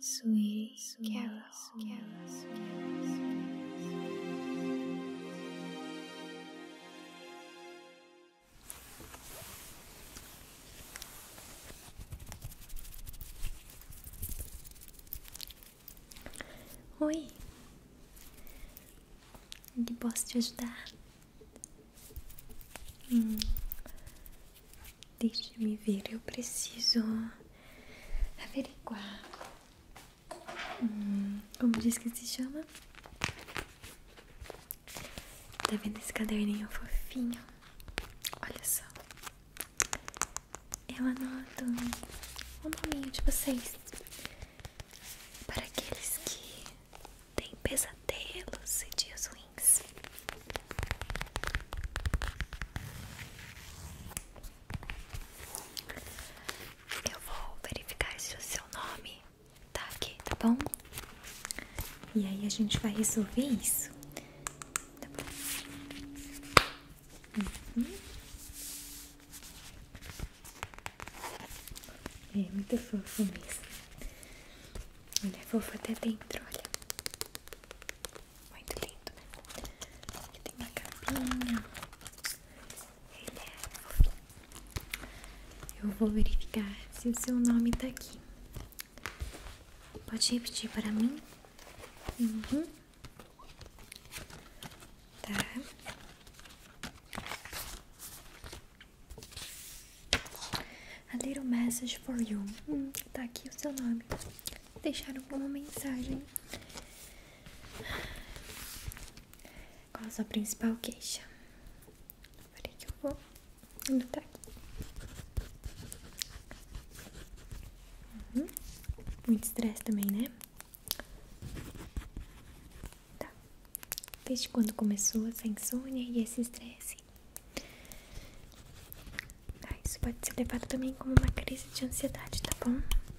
Sweet Carol. Oi, em que posso te ajudar? Deixa-me ver, eu preciso averiguar. Como diz que se chama? Tá vendo esse caderninho fofinho? Olha só. Eu anoto o nominho de vocês para aqueles que têm pesadelos e dias ruins. Eu vou verificar se o seu nome tá aqui, tá bom? E aí a gente vai resolver isso, tá bom? É muito fofo mesmo. Olha, é fofo até dentro, olha. Muito lindo, né? Aqui tem uma capinha. Ele é fofinho. Eu vou verificar se o seu nome tá aqui. Pode repetir para mim? Tá. A little message for you. Tá aqui o seu nome. Deixaram uma mensagem. Qual a sua principal queixa? Peraí que eu vou anotar aqui. Muito estresse também, né? Tá. Desde quando começou essa insônia e esse estresse? Isso pode ser levado também como uma crise de ansiedade, tá bom?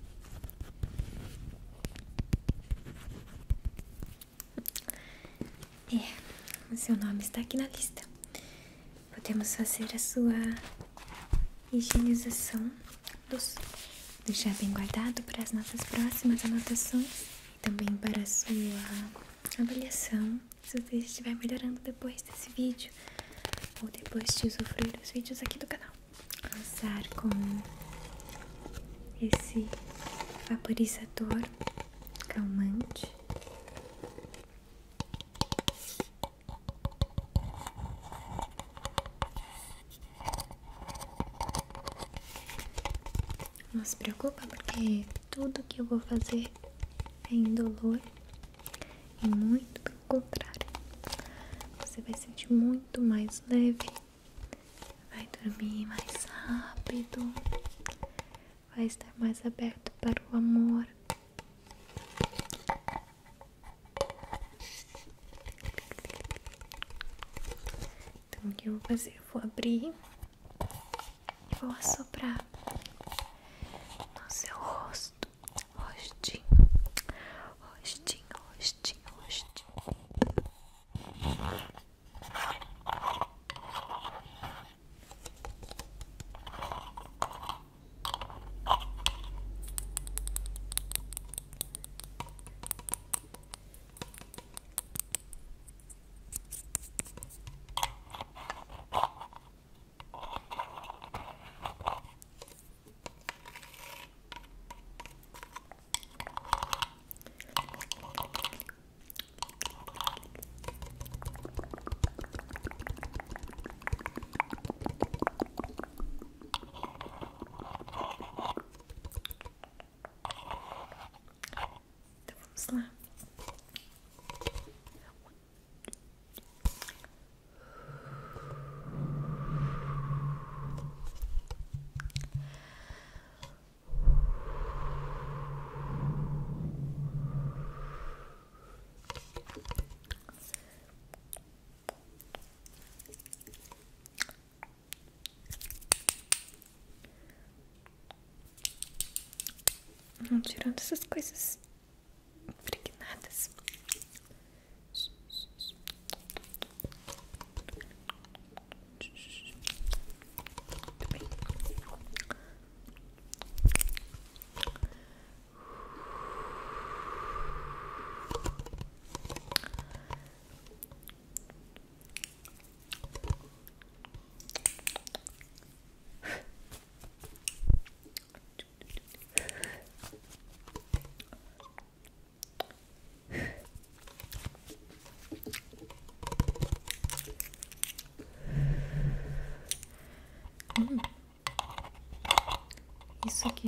O seu nome está aqui na lista. Podemos fazer a sua higienização, deixar bem guardado para as nossas próximas anotações e também para a sua avaliação, se você estiver melhorando depois desse vídeo ou depois de usufruir dos vídeos aqui do canal. Começar com esse vaporizador calmante. Não se preocupa, porque tudo que eu vou fazer é indolor e muito pelo contrário. Você vai sentir muito mais leve, vai dormir mais rápido, vai estar mais aberto para o amor. Então o que eu vou fazer? Eu vou abrir e vou assoprar no seu rosto, rostinho, rostinho, rostinho, rostinho. Vamos lá. Vamos tirando essas coisas impregnadas. Muito bem.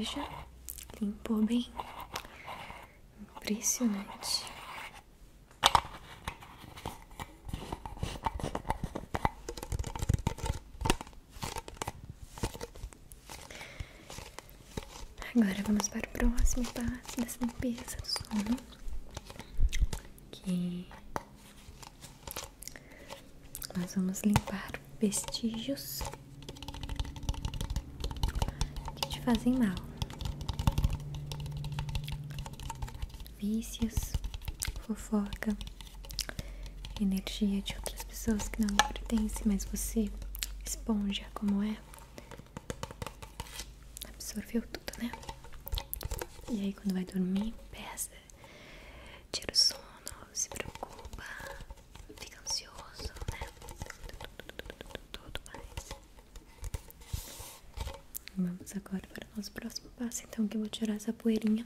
Já limpou bem. Impressionante. Agora vamos para o próximo passo dessa limpeza do sono, que nós vamos limpar vestígios que te fazem mal, vícios, fofoca, energia de outras pessoas que não lhe pertencem, mas você, esponja como é, absorveu tudo, né? E aí quando vai dormir, pesa, tira o sono, se preocupa, fica ansioso, né? Tudo mais. Vamos agora para o nosso próximo passo, então, que eu vou tirar essa poeirinha.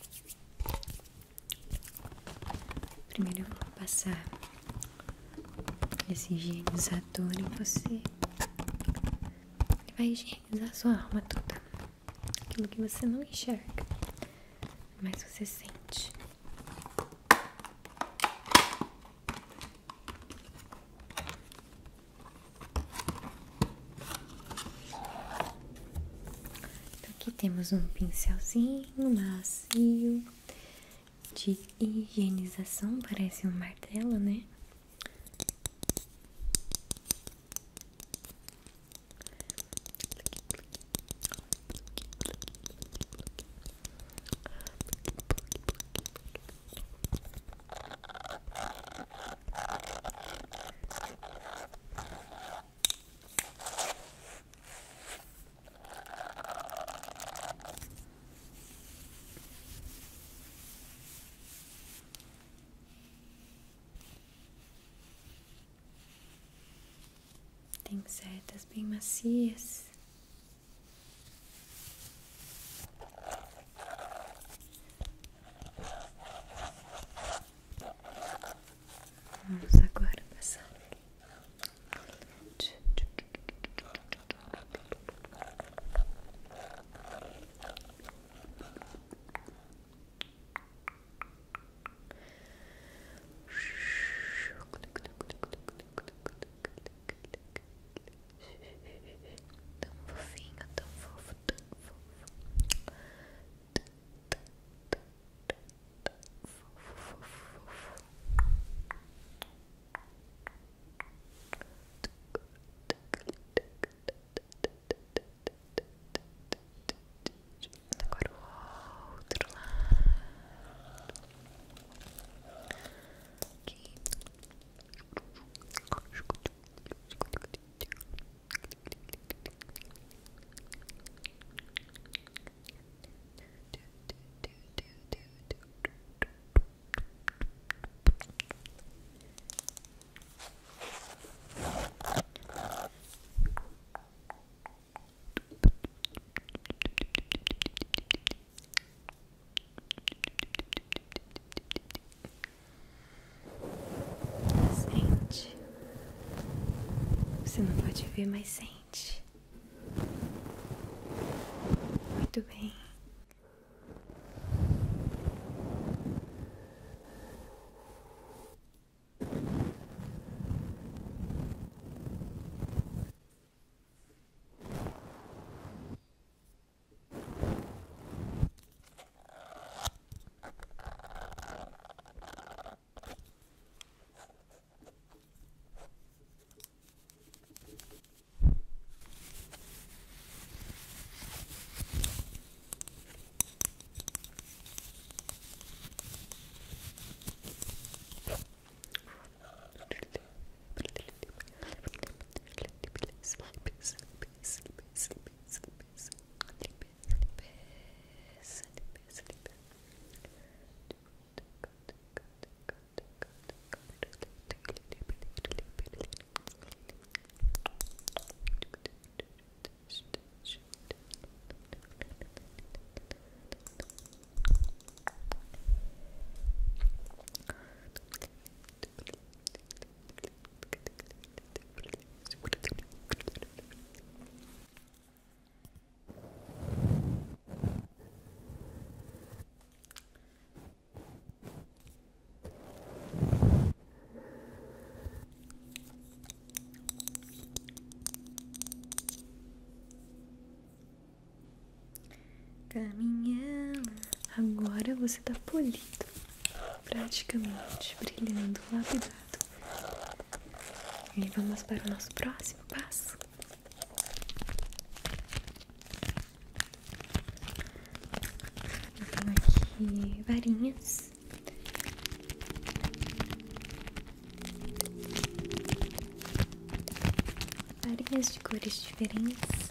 Primeiro eu vou passar esse higienizador em você. Ele vai higienizar sua alma toda. Aquilo que você não enxerga, mas você sente. Então aqui temos um pincelzinho macio de higienização, parece um martelo, né? Tem setas bem macias. Vamos agora passar. Tão fofinho, tão fofo, tão fofo. Fofo, fofo, fofo. Agora o outro lado. Aqui. Sente. Você não pode ver, mas sente. Muito bem. caminhando. Agora você tá polido, praticamente brilhando, lapidado. E vamos para o nosso próximo passo. Eu tenho aqui varinhas. Varinhas de cores diferentes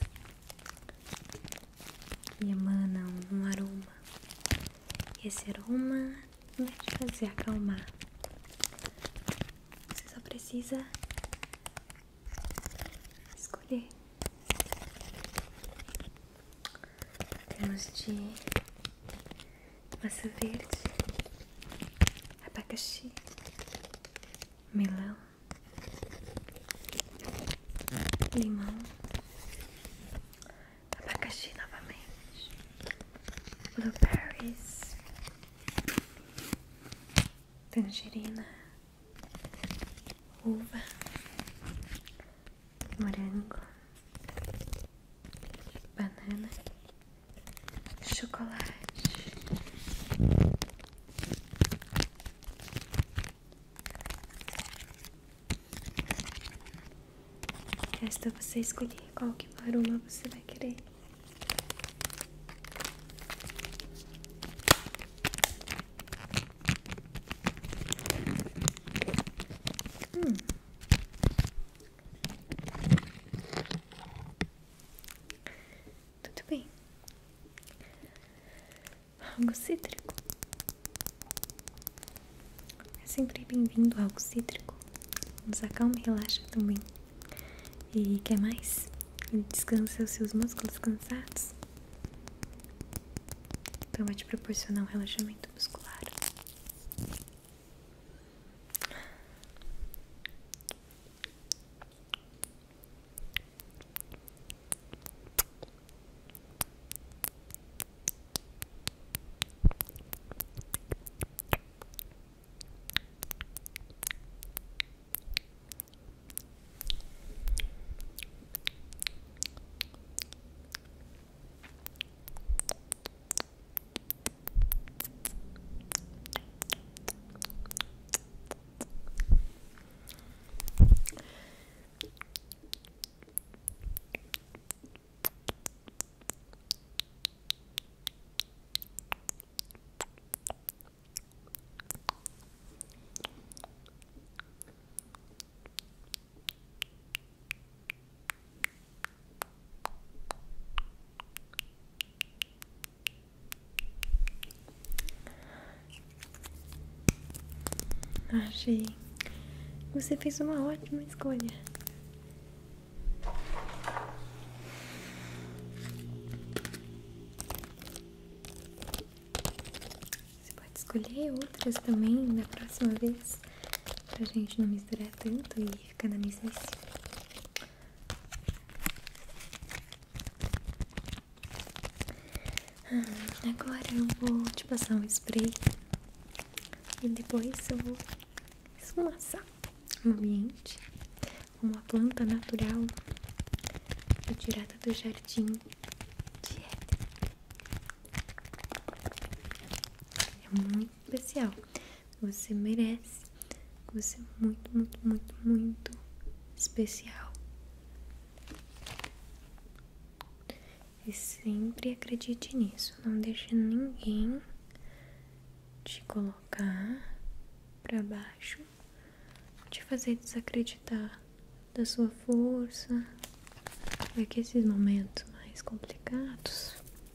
que emanam um aroma. E esse aroma vai te fazer acalmar. Você só precisa escolher. Temos de massa verde, abacaxi, melão, limão, abacaxi novamente, blueberries, tangerina, uva, morango, banana, chocolate. Resta você escolher qual que aroma você vai querer. Tudo bem. Algo cítrico. É sempre bem-vindo algo cítrico. Nos acalma e relaxa também. E quer mais? Ele descansa os seus músculos cansados. Então vai te proporcionar um relaxamento muscular. Achei que você fez uma ótima escolha. Você pode escolher outras também da próxima vez, pra gente não misturar tanto e ficar na mesmice. Agora eu vou te passar um spray e depois eu vou esfumaçar o ambiente com uma planta natural retirada do jardim de Éden. É muito especial. Você merece. Você é muito, muito, muito, muito especial. E sempre acredite nisso. Não deixe ninguém te colocar pra baixo, te fazer desacreditar da sua força. Porque esses momentos mais complicados,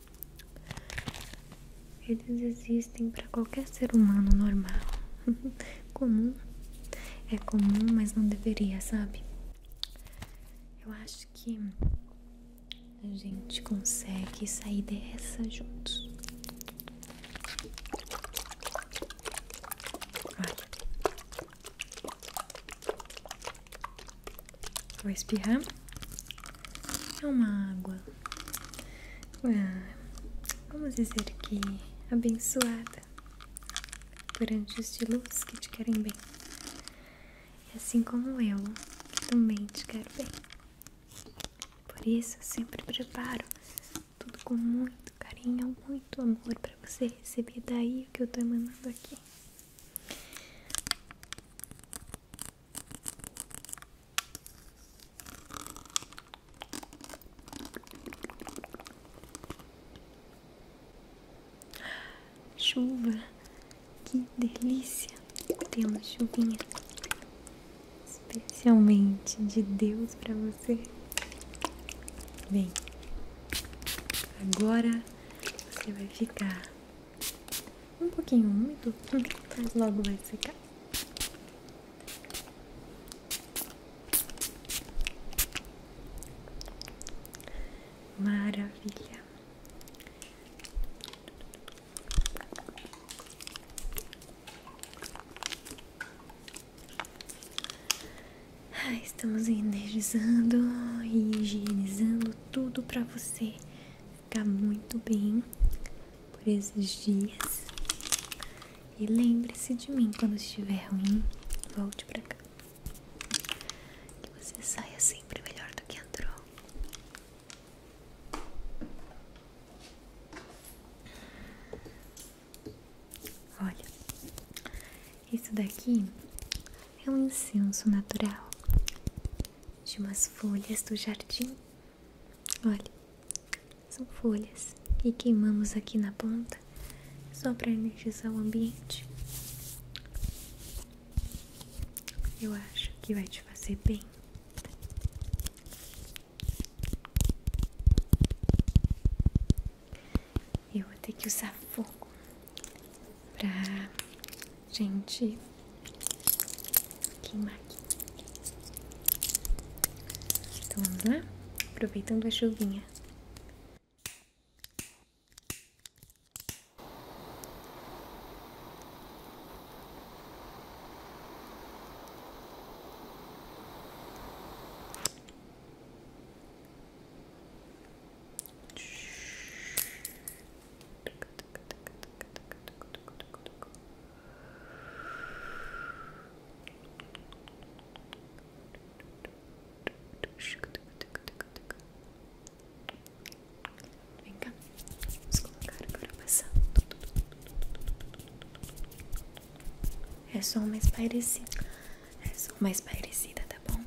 eles existem para qualquer ser humano normal. Comum. É comum, mas não deveria, sabe? Eu acho que a gente consegue sair dessa juntos. Olha. Vou espirrar. É uma água. Vamos dizer que abençoada por anjos de luz que te querem bem. E assim como eu, que também te quero bem. Por isso eu sempre preparo tudo com muito carinho. venha muito amor pra você receber daí o que eu tô emanando aqui. Chuva, que delícia! Tem uma chuvinha especialmente de Deus pra você. Vem, agora você vai ficar um pouquinho úmido, mas logo vai secar. Maravilha! Estamos energizando e higienizando tudo pra você ficar muito bem por esses dias. E lembre-se de mim quando estiver ruim, volte pra cá. Que você saia sempre melhor do que entrou. Olha, isso daqui é um incenso natural de umas folhas do jardim. Olha, são folhas e queimamos aqui na ponta só para energizar o ambiente. Eu acho que vai te fazer bem. Eu vou ter que usar fogo pra gente queimar aqui. Então vamos lá? Aproveitando a chuvinha. Vem cá, vamos colocar agora passando. É só uma espairecida. É só uma espairecida, tá bom?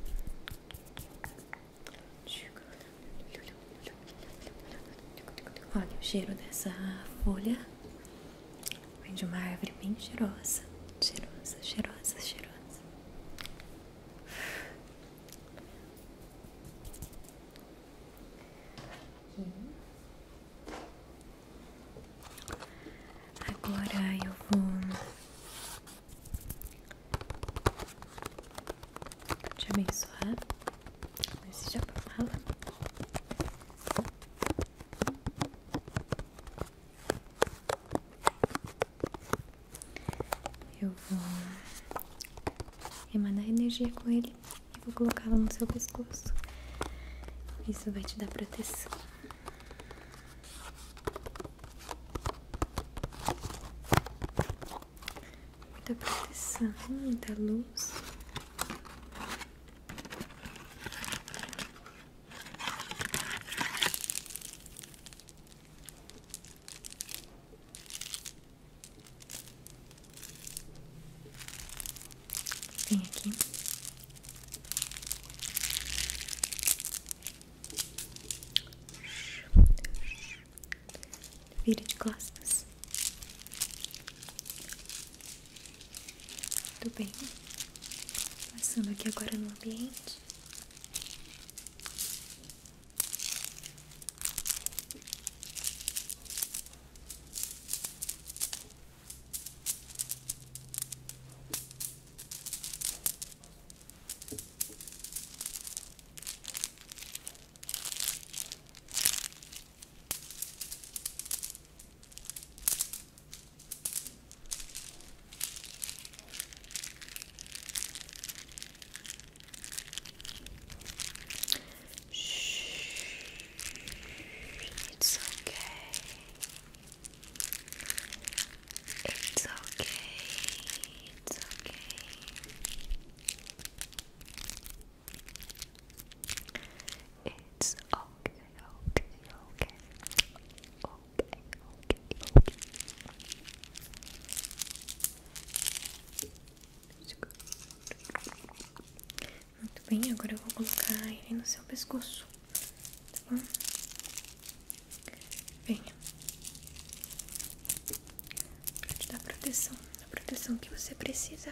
Olha o cheiro dessa folha. Vem de uma árvore bem cheirosa. Cheirosa, cheirosa, cheirosa. Agora eu vou te abençoar. Esse já fala. Eu vou emanar energia com ele e vou colocá-la no seu pescoço. Isso vai te dar proteção. Muita proteção, muita luz. Vem aqui. Vire de costas. Muito bem. Passando aqui agora no ambiente. Vem, agora eu vou colocar ele no seu pescoço, tá bom? Venha. Pra te dar proteção, a proteção que você precisa.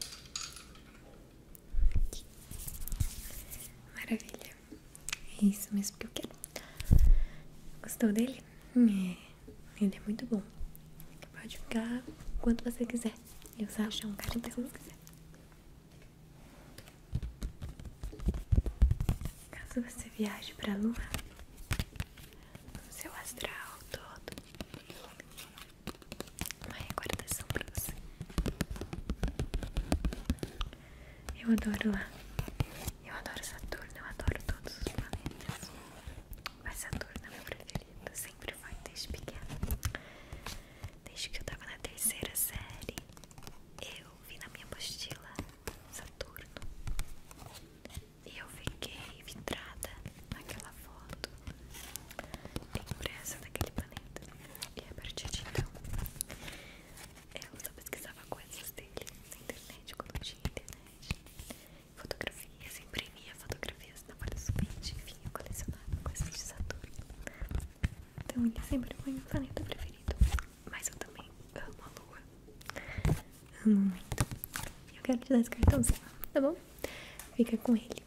Aqui. Maravilha. É isso mesmo que eu quero. Gostou dele? Ele é muito bom. Pode ficar quanto você quiser. E usar o chão, cara, que você quiser. Caso você viaje pra lua, no seu astral todo, uma recordação pra você. Eu adoro lá. Eu adoro Saturno, eu adoro todos os planetas. Mas Saturno é meu preferido. Sempre foi, desde pequena. Desde que eu tava na terceira série, eu vi na minha apostila Saturno. E eu fiquei vidrada naquela foto impressa daquele planeta. E a partir de então, eu só pesquisava coisas dele na internet, quando tinha internet. Fotografias, imprimia fotografias na folha sulfite. Enfim, eu colecionava coisas de Saturno. Então ele sempre foi meu planeta preferido. Mas eu também amo a lua. Amo muito. Eu quero te dar esse cartãozinho, tá bom? Fica com ele.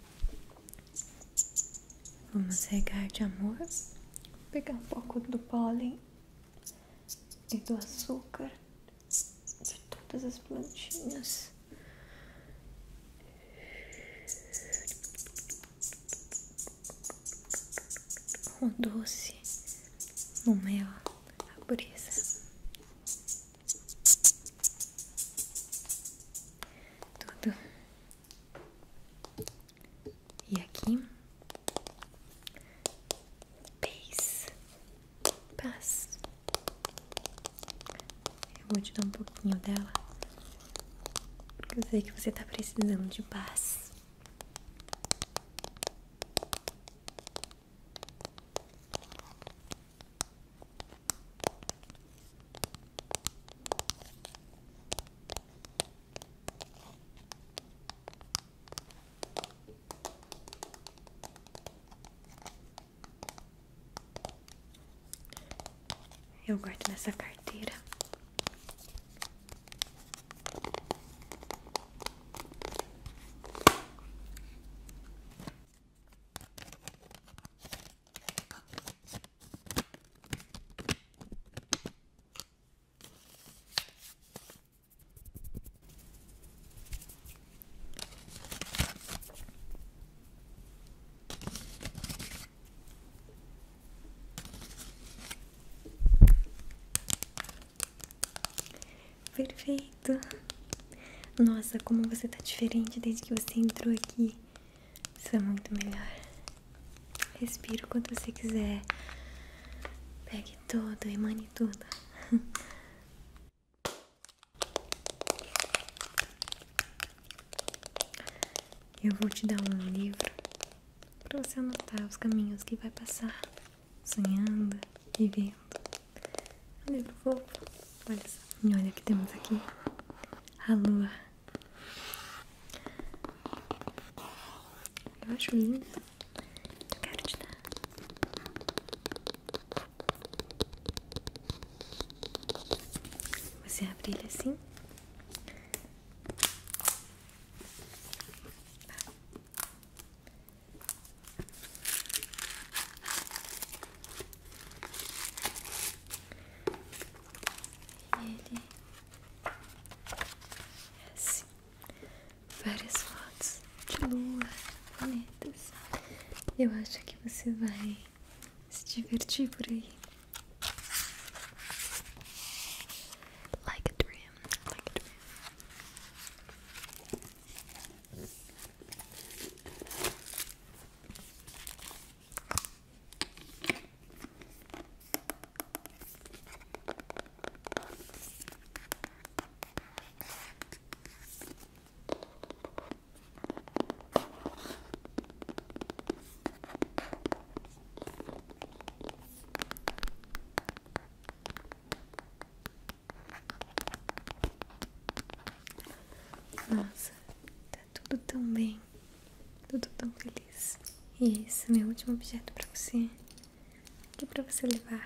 Vamos regar de amor. Vou pegar um pouco do pólen e do açúcar de todas as plantinhas. O doce, o mel, a pureza. Tudo. E aqui, paz. Eu vou te dar um pouquinho dela, porque eu sei que você tá precisando de paz. Eu guardo nessa carteira. Perfeito. Nossa, como você tá diferente desde que você entrou aqui. Isso é muito melhor. Respira o quanto você quiser. Pegue tudo, emane tudo. Eu vou te dar um livro pra você anotar os caminhos que vai passar, sonhando, vivendo. Um livro fofo. Olha só. E olha o que temos aqui. A lua. Eu acho lindo. Eu quero te dar. Você abre ele assim. E ele é assim. Várias fotos de lua, planetas. Eu acho que você vai se divertir por aí. Like a dream, like a dream. Nossa, tá tudo tão bem. Eu tô tão feliz. E esse é meu último objeto pra você. Aqui pra você levar.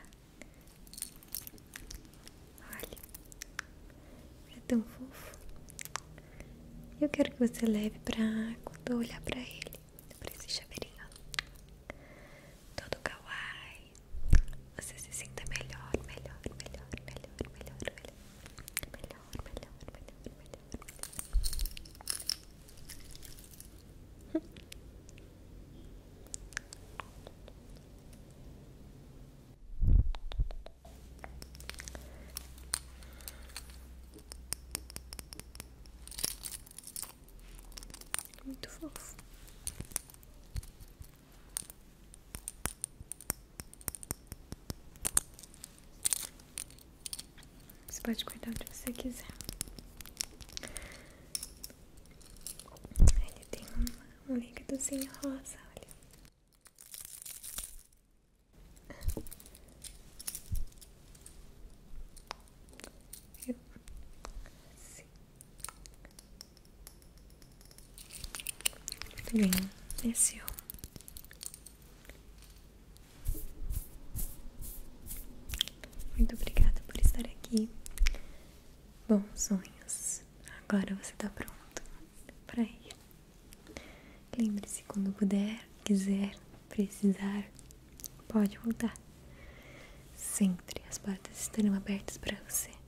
Olha. É tão fofo. Eu quero que você leve pra quando eu olhar pra ele. Pra esse chaveirinho. Todo kawaii. Você se sinta melhor, melhor, melhor, melhor, melhor, melhor. Melhor, melhor, melhor, melhor. Muito fofo. Você pode cuidar onde você quiser. Ele tem um líquidozinho rosa, olha. Eu... Sim. Muito bem, esse ó. Muito obrigada por estar aqui. Bons sonhos. Agora você tá pronto pra ir. Lembre-se, quando puder, quiser, precisar, pode voltar. Sempre as portas estarão abertas para você.